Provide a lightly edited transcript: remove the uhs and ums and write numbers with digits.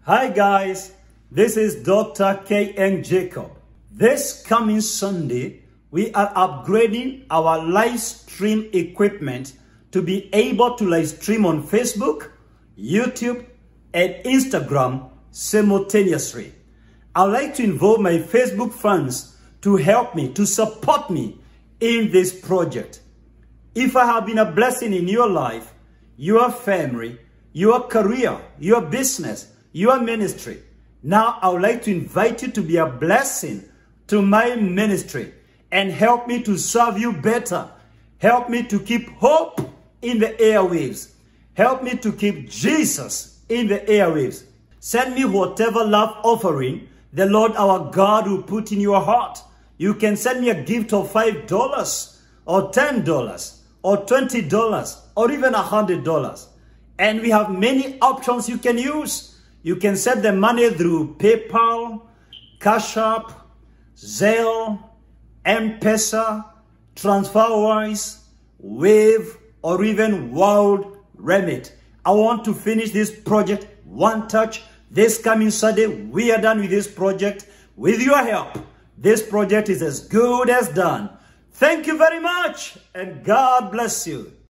Hi guys, this is Dr. K.N. Jacob. This coming Sunday, we are upgrading our live stream equipment to be able to live stream on Facebook, YouTube, and Instagram simultaneously. I'd like to involve my Facebook fans to help me, to support me in this project. If I have been a blessing in your life, your family, your career, your business, your ministry, now I would like to invite you to be a blessing to my ministry and help me to serve you better. Help me to keep hope in the airwaves. Help me to keep Jesus in the airwaves. Send me whatever love offering the Lord our God will put in your heart. You can send me a gift of $5 or $10 or $20 or even $100. And we have many options you can use. You can send the money through PayPal, Cash App, Zelle, M-Pesa, TransferWise, Wave, or even World Remit. I want to finish this project one touch. This coming Sunday, we are done with this project. With your help, this project is as good as done. Thank you very much, and God bless you.